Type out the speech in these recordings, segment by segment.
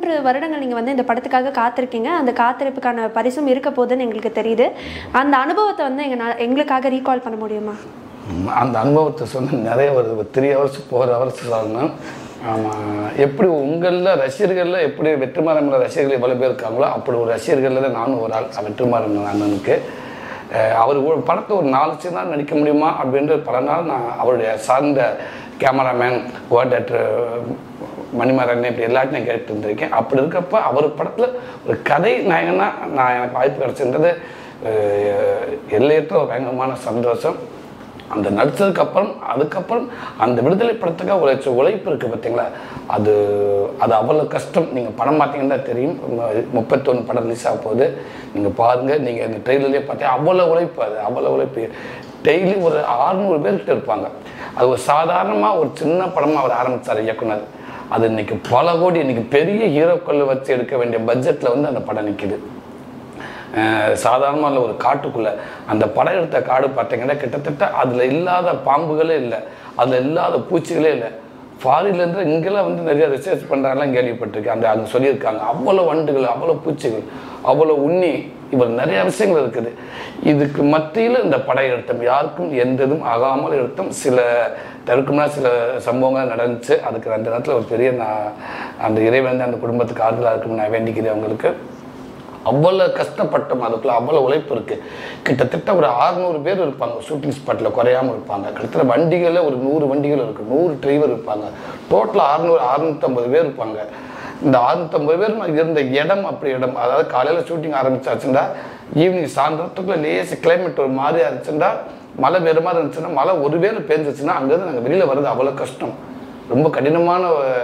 3 வருடங்கள் நீங்கள் வந்து இந்த படத்துக்காக காத்திருக்கீங்க. அந்த காத்திருப்புக்கான பரிசும் இருக்க போகுதுன்னு எங்களுக்கு தெரியுது. அந்த அனுபவத்தை வந்து எங்களுக்காக ரீகால் பண்ண முடியுமா? அந்த அனுபவத்தை சொன்ன நிறைய வருது. 3 hours 4 hours சொல்லணும். ஆமாம், எப்படி உங்களில் ரசிகர்களில் எப்படி வெற்றிமாறன் ரசிகர்கள் எவ்வளோ பேர் இருக்காங்களோ அப்படி ஒரு ரசிகர்களில் நானும் ஒரு ஆள். வெற்றிமாறன் அண்ணனுக்கு அவர் ஒரு படத்தை ஒரு 4 சீன் தான் நடிக்க முடியுமா அப்படின்ற பல நாள் நான் அவருடைய சார்ந்த கேமராமேன் கோஆர்டினேட்டர் மணிமாறன் இப்படி எல்லாத்தையும் நான் கேட்டு இருந்திருக்கேன். அப்படி இருக்கப்ப அவர் படத்தில் ஒரு கதை நாயகனா நான் எனக்கு வாய்ப்பு கிடச்சின்றது எல்லையற்ற ஒரு பயங்கரமான சந்தோஷம். அந்த நடித்ததுக்கப்புறம் அதுக்கப்புறம் அந்த விடுதலை படத்துக்காக உழைப்பு இருக்குது பார்த்தீங்களா, அது அவ்வளோ கஷ்டம். நீங்கள் படம் பார்த்தீங்கன்னா தெரியும். 31 படம் ரிலீஸ் ஆக போகுது. நீங்கள் பாருங்கள், நீங்கள் இந்த ட்ரெயிலர்லேயே பார்த்தீங்க அவ்வளோ உழைப்பு. அது அவ்வளோ உழைப்பு. டெய்லி ஒரு 600 பேர்கிட்ட இருப்பாங்க. அது ஒரு சாதாரணமாக ஒரு சின்ன படமாக அவர் ஆரம்பித்தார் இயக்குனர். அது இன்றைக்கி பல கோடி, இன்றைக்கி பெரிய ஹீரோக்கள் வச்சு எடுக்க வேண்டிய பட்ஜெட்டில் வந்து அந்த படம் நிற்கிது. சாதாரணமாக இல்லை, ஒரு காட்டுக்குள்ளே அந்த படம் எடுத்த காடு பார்த்தீங்கன்னா கிட்டத்தட்ட அதில் இல்லாத பாம்புகளே இல்லை, அதில் இல்லாத பூச்சிகளே இல்லை. ஃபாரின்லேருந்து இங்கெல்லாம் வந்து நிறைய ரிசர்ச் பண்ணுறாங்கலாம் கேள்விப்பட்டிருக்கேன். அங்கே சொல்லியிருக்காங்க அவ்வளோ வண்டுகள், அவ்வளோ பூச்சிகள், அவ்வளோ உண்ணி, இவர் நிறைய விஷயங்கள் இருக்குது. இதுக்கு மத்தியில் இந்த படம் எடுத்தோம், யாருக்கும் எந்த இதுவும் ஆகாமல் எடுத்தோம். சில தவிர்க்கும்னா சில சம்பவங்கள் நடந்துச்சு. அதுக்கு அந்த நேரத்தில் ஒரு பெரிய நான் அந்த இறைவன் அந்த குடும்பத்துக்கு ஆறுதலாக இருக்குன்னு நான் வேண்டிக்கிறேன். அவங்களுக்கு அவ்வளோ கஷ்டப்பட்டோம். அதுக்குள்ள அவ்வளோ உழைப்பு இருக்குது. கிட்டத்தட்ட ஒரு 600 பேர் இருப்பாங்க ஷூட்டிங் ஸ்பாட்டில், குறையாமல் இருப்பாங்க. கிட்டத்தட்ட வண்டிகளில் ஒரு 100 வண்டிகள் இருக்குது, 100 டிரைவர் இருப்பாங்க. டோட்டலாக 650 பேர் இருப்பாங்க. இந்த 650 பேர் இருந்த இடம் அப்படி இடம், அதாவது காலையில் ஷூட்டிங் ஆரம்பிச்சாச்சுன்னா ஈவினிங் சாயந்தரத்துக்குள்ள லேசி கிளைமேட் ஒரு மாதிரியா இருந்துச்சுன்னா, மழை வேறு மாதிரி இருந்துச்சுன்னா, மழை ஒரு வேளை பேஞ்சிச்சுன்னா அங்கேருந்து நாங்கள் வெளியில் வர்றது அவ்வளோ கஷ்டம். ரொம்ப கடினமான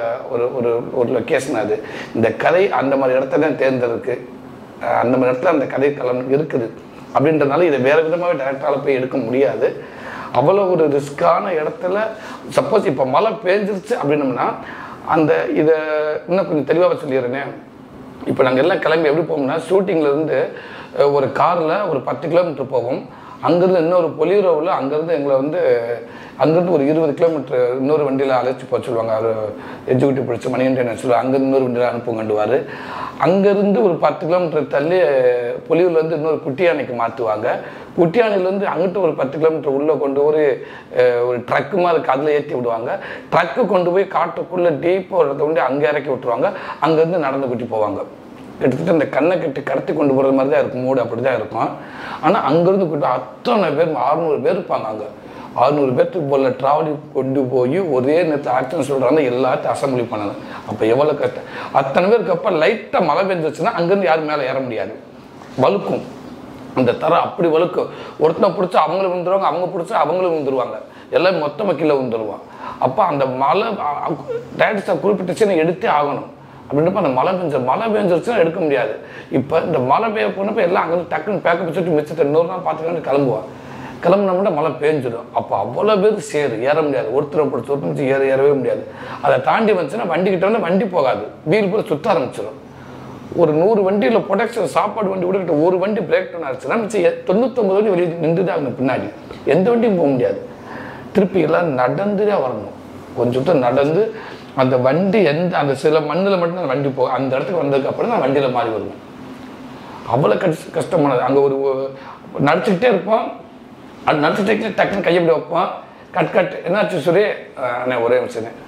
ஒரு லொக்கேஷன் அது. இந்த கதை அந்த மாதிரி இடத்துல தான் தேர்ந்தெடுக்கு, அந்த மாதிரி இடத்துல அந்த கதை களம் இருக்குது. அப்படின்றதுனால இதை வேறு விதமாகவே டேரக்டரால் போய் எடுக்க முடியாது. அவ்வளோ ஒரு ரிஸ்க்கான இடத்துல சப்போஸ் இப்போ மழை பேஞ்சிருச்சு அப்படின்னோம்னா அந்த இதை இன்னும் கொஞ்சம் தெளிவாக சொல்லிடுறேனே. இப்போ நாங்கள் எல்லாம் கிளம்பி எப்படி போவோம்னா, ஷூட்டிங்லேருந்து ஒரு காரில் ஒரு 10 கிலோமீட்டர் போவோம். அங்கேருந்து இன்னொரு பொலிரோவில் அங்கேருந்து எங்களை வந்து அங்கேருந்து ஒரு 20 கிலோமீட்டர் இன்னொரு வண்டியில் அழைச்சி போக சொல்லுவாங்க. அவர் எக்ஸிக்யூட்டிவ் பிடிச்சி மணிகண்டன் சொல்லுவாங்க, அங்கேருந்து இன்னொரு வண்டியில் அனுப்புங்கண்டுவார். அங்கேருந்து ஒரு 10 கிலோமீட்டர் தள்ளி பொலியூர்லேருந்து இன்னொரு குட்டியானைக்கு மாற்றுவாங்க. குட்டியானையிலேருந்து அங்கிட்ட ஒரு 10 கிலோமீட்டர் உள்ளே கொண்டு ஒரு ட்ரக்கு மாதிரி அதில் ஏற்றி விடுவாங்க. ட்ரக்கு கொண்டு போய் காட்டுக்குள்ளே டீப்பாக ஒரு இடத்த கொண்டு அங்கே இறக்கி விட்டுருவாங்க. அங்கேருந்து நடந்து கூட்டி போவாங்க. கிட்டத்தட்ட இந்த கண்ணை கட்டி கடத்தி கொண்டு போகிறது மாதிரி தான் இருக்கும், மூடு அப்படி தான் இருக்கும். ஆனால் அங்கேருந்து கூட்டு அத்தனை பேர் 600 பேர் இருப்பாங்க. அங்கே 600 பேர்த்துக்கு போல ட்ராவலி கொண்டு போய் ஒரே நேரத்தில் ஆக்ஷன் சொல்கிறாங்க, எல்லாத்தையும் அசம்பிளி பண்ணணும். அப்போ எவ்வளோ கஷ்டம். அத்தனை பேருக்கு அப்போ லைட்டாக மழை பெஞ்சிச்சுன்னா அங்கேருந்து யாரும் மேலே ஏற முடியாது, வழுக்கும். அந்த தரம் அப்படி வழுக்கும். ஒருத்தனை பிடிச்சா அவங்களும் விழுந்துருவாங்க, அவங்க பிடிச்சா அவங்களும் விழுந்துருவாங்க, எல்லாம் மொத்தமாக கீழே விழுந்துருவான். அப்போ அந்த மழை டேரக்டர்ஸாக குறிப்பிட்டுச்சுன்னு எடுத்தே ஆகணும். அப்படின்றப்ப அந்த மழை பெஞ்சிருச்சுன்னா எடுக்க முடியாது. இப்போ இந்த மழை பெய்ய போனப்போ எல்லாம் அங்கே டக்குன்னு பேக்கப் வச்சுட்டு மிச்சத்தை இன்னொரு நாள் பார்த்துக்கிட்டு கிளம்புவான். கிளம்புனோம்னா மழை பேஞ்சிடும். அப்போ அவ்வளோ பேர் ஏற முடியாது, ஒருத்தரை பிடிச்சி ஒருத்தர் ஏறவே முடியாது. அதை தாண்டி வந்துச்சுன்னா வண்டிக்கிட்ட வந்து வண்டி போகாது, வீல் போய் சுற்ற ஆரம்பிச்சிடும். ஒரு 100 வண்டியில் ப்ரொடக்ஷன் சாப்பாடு வண்டி கூட கிட்ட ஒரு வண்டி பிரேக் டவுன் ஆச்சுன்னா மிச்சம் 99 வண்டி வெளியே நின்று தான் அங்கே பின்னாடி எந்த வண்டியும் போக முடியாது. திருப்பி எல்லாம் நடந்து தான் வரணும். கொஞ்சம் தான் நடந்து அந்த வண்டி அந்த சில மண்ணில் மட்டும் அந்த வண்டி போகும். அந்த இடத்துக்கு வந்ததுக்கப்புறம் தான் வண்டியில் மாறி வருவோம். அவ்வளோ கஷ்டமானது. அங்கே ஒரு நடிச்சுக்கிட்டே இருப்போம். அது நடிச்சுட்டே டக்குன்னு கையை அப்படி வைப்போம். கட் என்னாச்சு சுரே அண்ணே ஒரே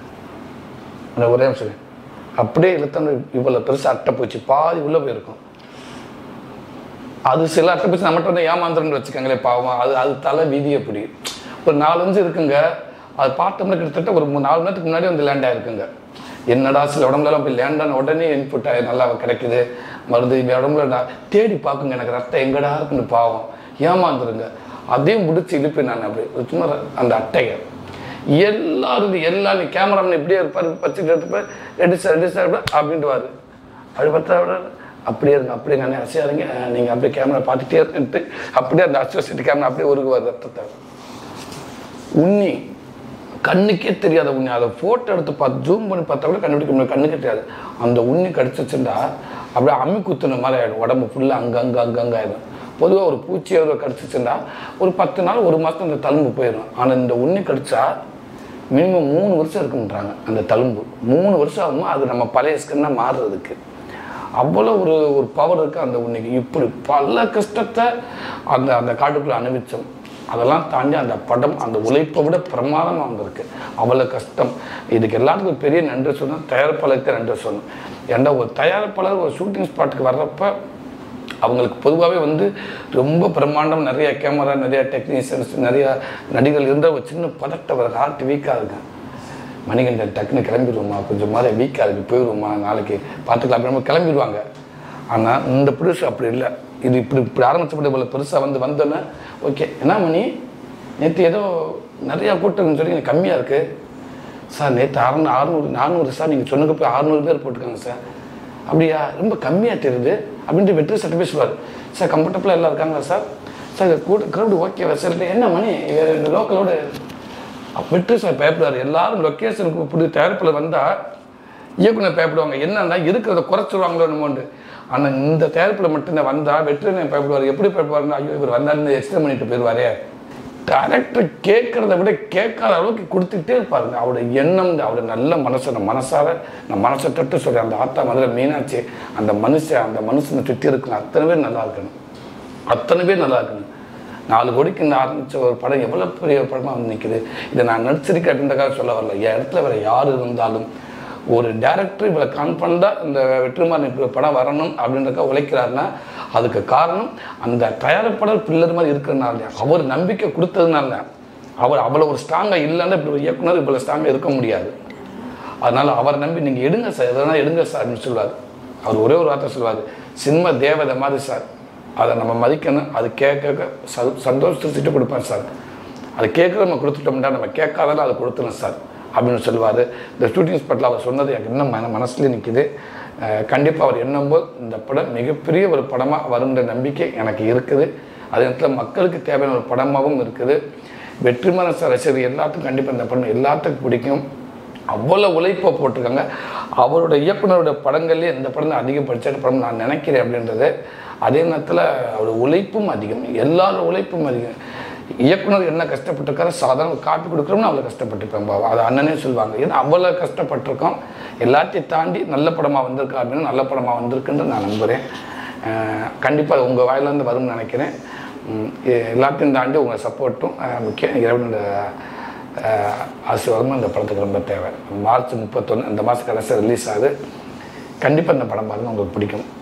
நிமிஷம் அப்படியே இழுத்தோம். இவ்வளோ பெருசு அட்டை போச்சு, பாதி உள்ளே போயிருக்கும். அது சில அட்டை போச்சு நம்மகிட்ட வந்து ஏமாந்துருன்னு வச்சுக்கோங்களே, பாவம். அது தலை வீதி அப்படி ஒரு 4 நிமிஷம் இருக்குங்க. அது பார்த்தோம்னா கிட்டத்தட்ட ஒரு 4 மணி நேரத்துக்கு முன்னாடி வந்து லேண்ட் ஆகிருக்குங்க. என்னடா சில உடம்புலாம் போய் லேண்டான உடனே இன்புட் நல்லா கிடைக்குது மருந்து. இந்த உடம்புல தேடி பார்க்குங்க, எனக்கு ரத்தம் எங்கடா இருக்குன்னு பாவம் ஏமாந்துருங்க. அதையும் முடிச்சு இழுப்பேன் நான். அப்படி சும்மா அந்த அட்டையை எல்லாரும் கேமராமேன் இப்படியே இருப்பார், வச்சுட்டு எடுத்துப்பார், ரெடி சார் அப்படின்ட்டு வாரு. அப்படி பார்த்தா அப்படியே இருங்க, அப்படியே நானே அசையாதீங்க, நீங்கள் அப்படியே கேமரா பார்த்துட்டே இருந்துட்டு அப்படியே அந்த அசோசியேட் கேமரா அப்படியே உருகுவார் ரத்தத்தை. உண்ணி கண்ணுக்கே தெரியாத உண்ணி. அதை ஃபோட்டோ எடுத்து பார்த்து ஜூம் பண்ணி பார்த்தா கூட கண்டுபிடிக்க முடியாது, கண்ணுக்கே தெரியாது. அந்த உண்ணி கடிச்சிச்சுண்டா அப்படியே அம்மி குத்துன மாதிரி ஆகிடும், உடம்பு ஃபுல்லாக அங்கங்கே ஆகிடும். பொதுவாக ஒரு பூச்சியை கடிச்சிச்சுண்டா ஒரு 10 நாள் 1 மாதம் அந்த தழும்பு போயிடும். ஆனால் இந்த உண்ணி கடிச்சா மினிமம் 3 வருஷம் இருக்குன்றாங்க அந்த தழும்பு. 3 வருஷம் ஆகுமா அது நம்ம பழைய ஸ்கின்னாக மாறுறதுக்கு. அவ்வளோ ஒரு பவர் இருக்குது அந்த உண்மைக்கு. இப்படி பல கஷ்டத்தை அந்த அந்த காட்டுக்குள்ளே அனுபவித்தோம். அதெல்லாம் தாண்டி அந்த படம் அந்த உழைப்பை விட பிரமாதமாக வந்திருக்கு. அவ்வளோ கஷ்டம். இதுக்கு எல்லாத்துக்கும் பெரிய நன்றி சொன்னேன், தயாரிப்பாளருக்கு நன்றி சொன்னேன். ஏன்னா ஒரு தயாரிப்பாளர் ஒரு ஷூட்டிங் ஸ்பாட்டுக்கு வர்றப்ப அவங்களுக்கு பொதுவாகவே வந்து ரொம்ப பிரம்மாண்டம், நிறைய கேமரா, நிறைய டெக்னீஷியன்ஸ், நிறைய நடிகர்கள் இருந்தால் ஒரு சின்ன பதட்டம் வர ஹார்ட் வீக்காக இருக்கும். மணிகண்டன் டக்குன்னு கிளம்பிடுவோமா, கொஞ்சம் மாதிரி வீக்காக இருக்குது, போயிடுவோமா, நாளைக்கு பார்த்துக்கலாம் அப்படின்னு கிளம்பிடுவாங்க. ஆனால் இந்த ப்ரொடியூசர் அப்படி இல்லை. இது இப்படி ஆரம்பிச்சப்பட்ட இவ்வளோ பெருசாக வந்தோன்னே ஓகே என்ன மணி நேற்று ஏதோ நிறையா கூட்டம்னு சொல்லி எனக்கு கம்மியாக இருக்குது சார். நேற்று 400 சார், நீங்கள் சொன்னக்கு போய் 600 பேர் போட்டுருக்காங்க சார். அப்படியா, ரொம்ப கம்மியாக தெரியுது அப்படின்ட்டு வெற்றி சட்ட பேசுவார். சார் கம்ஃபர்டபுளாக எல்லாம் இருக்காங்க சார். சார் க்ரௌடு ஓகேவா சார்? இல்லை என்ன மணி இந்த லோக்கலோடு வெற்றி சார் பயப்படுவார். எல்லாரும் லொக்கேஷனுக்கு இப்படி தயாரிப்பில் வந்தால் இயக்குனர் பயப்படுவாங்க. என்னன்னா இருக்கிறத குறைச்சிடுவாங்களோ என்னமோண்டு. ஆனால் இந்த தயாரிப்பில் மட்டும்தான் வந்தால் வெற்றினை பயப்படுவார். எப்படி பயப்படுவாருன்னா, ஐயோ இவர் வந்தாலும் எக்ஸ்ட்ரா பண்ணிட்டு போயிடுவாரே. டேரக்டர் கேட்குறத விட கேட்காத அளவுக்கு கொடுத்துட்டே இருப்பாருங்க. அவரோட எண்ணம், அவரோட நல்ல மனசை நான் மனசை தொட்டு சொல்கிறேன். அந்த ஆத்தா மதுரை மீனாட்சி, அந்த மனுஷனை சுற்றி இருக்கணும். அத்தனை பேர் நல்லா இருக்கணும். 4 கோடிக்கு இந்த ஆரம்பித்த ஒரு படம் எவ்வளோ பெரிய படமாக வந்து நிற்குது. இதை நான் நடிச்சிருக்கேன் அப்படின்றக்காக சொல்ல வரல. என் இடத்துல வேறு யார் இருந்தாலும் ஒரு டேரக்டர் இவ்வளோ கான்ஃபிடண்டாக இந்த வெற்றிமாறன் இப்படி படம் வரணும் அப்படின்றக்காக உழைக்கிறாருன்னா அதுக்கு காரணம் அந்த தயாரிப்பாளர் பில்லர் மாதிரி இருக்கிறதுனால, அவர் நம்பிக்கை கொடுத்ததுனால. அவர் அவ்வளோ ஒரு ஸ்ட்ராங்காக இல்லைன்னா இப்படி ஒரு இயக்குனர் இவ்வளோ ஸ்ட்ராங்காக இருக்க முடியாது. அதனால் அவரை நம்பி நீங்கள் எடுங்க சார், எதனா எடுங்க சார் அப்படின்னு சொல்லுவார். அவர் ஒரே ஒரு வார்த்தை சொல்லுவார், சினிமா தேவதை மாதிரி சார், அதை நம்ம மதிக்கணும். அது கேட்க சந்தோஷத்தை திட்டு கொடுப்பேன் சார். அது கேட்குற நம்ம கொடுத்துட்டோம்னா நம்ம கேட்காதாலும் அதை கொடுத்துணும் சார் அப்படின்னு சொல்லுவார். இந்த ஷூட்டிங் ஸ்பாட்டில் அவர் சொன்னது எனக்கு இன்னும் மனசுலேயே நிற்கிது. கண்டிப்பாக அவர் எண்ணும்போது இந்த படம் மிகப்பெரிய ஒரு படமாக வருகின்ற நம்பிக்கை எனக்கு இருக்குது. அதே நேரத்தில் மக்களுக்கு தேவையான ஒரு படமாகவும் இருக்குது. வெற்றிமாறன் சார் ரசிகர் எல்லாத்துக்கும் கண்டிப்பாக இந்த படம் எல்லாத்துக்கும் பிடிக்கும். அவ்வளோ உழைப்பை போட்டிருக்காங்க. அவரோட இயக்குனரோட படங்கள்லேயே இந்த படம் தான் அதிகம் படித்த படம் நான் நினைக்கிறேன் அப்படின்றது. அதே நேரத்தில் அவரோட உழைப்பும் அதிகம், எல்லாரோட உழைப்பும் அதிகம். இயக்குனர் என்ன கஷ்டப்பட்டிருக்காரு, சாதாரண காப்பி கொடுக்குறோம்னு அவ்வளோ கஷ்டப்பட்டுருப்பேன் பாவா, அது அண்ணனே சொல்லுவாங்க. ஏன்னா அவ்வளோ கஷ்டப்பட்டிருக்கோம். எல்லாத்தையும் தாண்டி நல்ல படமாக வந்திருக்கா அப்படின்னு நல்ல படமாக வந்திருக்குன்னு நான் நம்புகிறேன். கண்டிப்பாக உங்கள் வாயிலேருந்து வரும்னு நினைக்கிறேன். எல்லாத்தையும் தாண்டி உங்கள் சப்போர்ட்டும் முக்கியம். இறைவனோட ஆசீர்வாதமும் இந்த படத்துக்கு ரொம்ப தேவை. மார்ச் 31 இந்த மாதம் கடைசியாக ரிலீஸ் ஆகுது. கண்டிப்பாக இந்த படம் பாருங்கள், உங்களுக்கு பிடிக்கும்.